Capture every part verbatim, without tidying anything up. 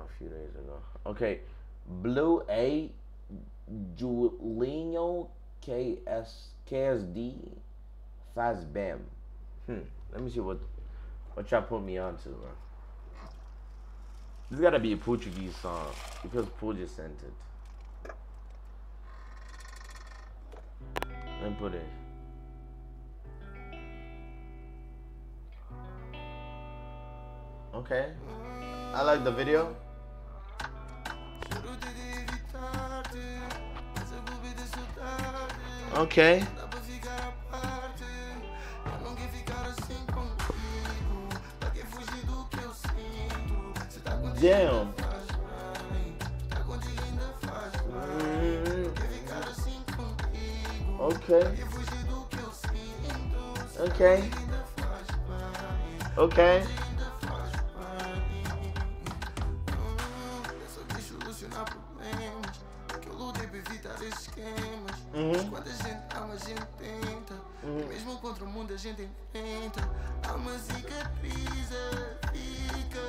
a few days ago. Okay, Blue A, Julinho K S K S D, Faz Bam. Hmm. Let me see what what y'all put me on to, bro. This gotta be a Portuguese song because Paul just sent it. Let me put it. Okay. I like the video. Okay. Damn. Mm. Okay. Okay. Okay. Uhum. Quando a gente ama, a gente tenta. Uhum. Mesmo contra o mundo, a gente enfrenta. Há uma cicatriz, fica.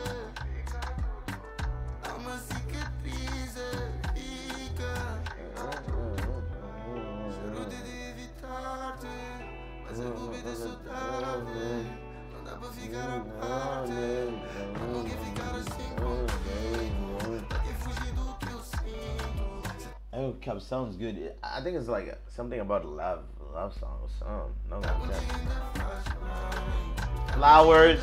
Há uma cicatriz, fica. Juro de evitar-te, mas a dúvida é saudável. Não dá pra ficar à parte. Eu não quero ficar assim comigo. Pra que fugir do que eu sinto? Oh, Cup sounds good. I think it's like a, something about a love, love song or something. No, like Flowers.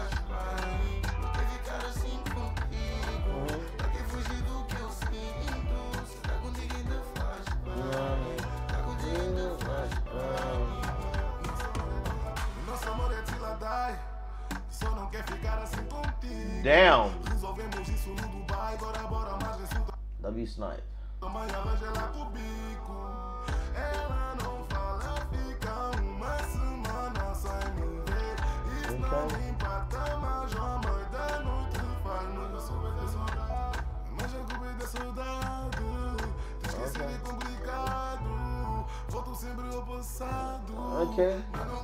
Damn. W Snipe. Okay.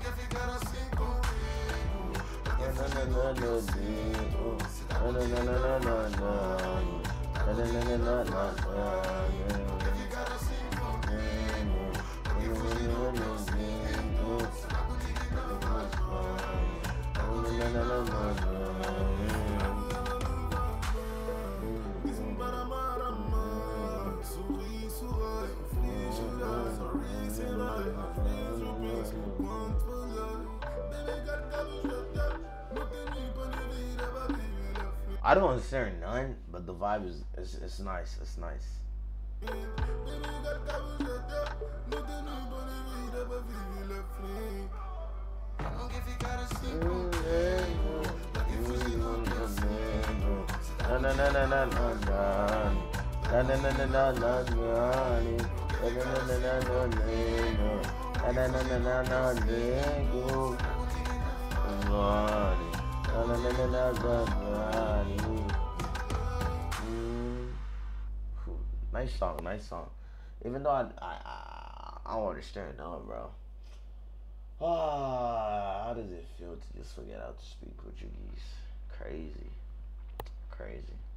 I don't understand none, but the vibe is it's, it's nice. It's nice. Mm. Nice song, nice song. Even though I I I, I don't understand none, bro. Ah, how does it feel to just forget how to speak Portuguese? Crazy, crazy.